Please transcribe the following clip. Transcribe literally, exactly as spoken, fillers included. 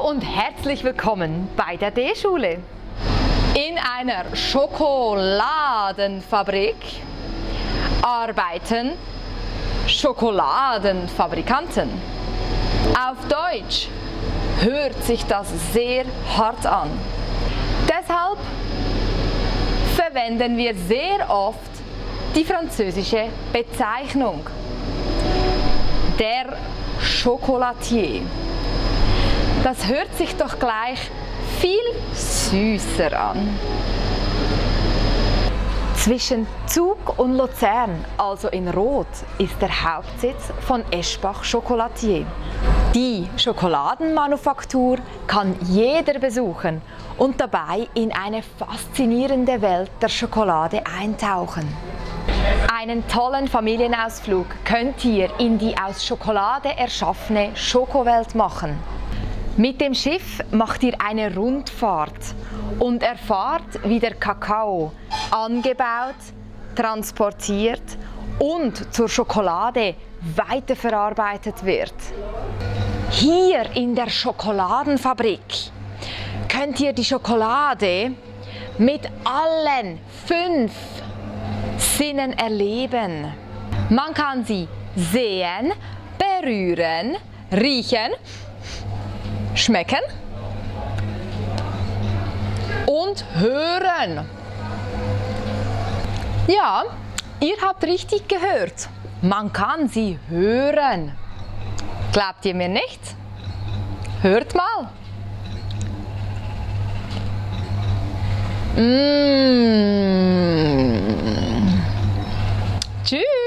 und herzlich willkommen bei der D-Schule. In einer Schokoladenfabrik arbeiten Schokoladenfabrikanten. Auf Deutsch hört sich das sehr hart an. Deshalb verwenden wir sehr oft die französische Bezeichnung der Chocolatier. Das hört sich doch gleich viel süßer an. Zwischen Zug und Luzern, also in Rot, ist der Hauptsitz von Eschbach Chocolatier. Die Schokoladenmanufaktur kann jeder besuchen und dabei in eine faszinierende Welt der Schokolade eintauchen. Einen tollen Familienausflug könnt ihr in die aus Schokolade erschaffene Schokowelt machen. Mit dem Schiff macht ihr eine Rundfahrt und erfahrt, wie der Kakao angebaut, transportiert und zur Schokolade weiterverarbeitet wird. Hier in der Schokoladenfabrik könnt ihr die Schokolade mit allen fünf Sinnen erleben. Man kann sie sehen, berühren, riechen, schmecken und hören. Ja, ihr habt richtig gehört. Man kann sie hören. Glaubt ihr mir nicht? Hört mal. Mmh. Tschüss.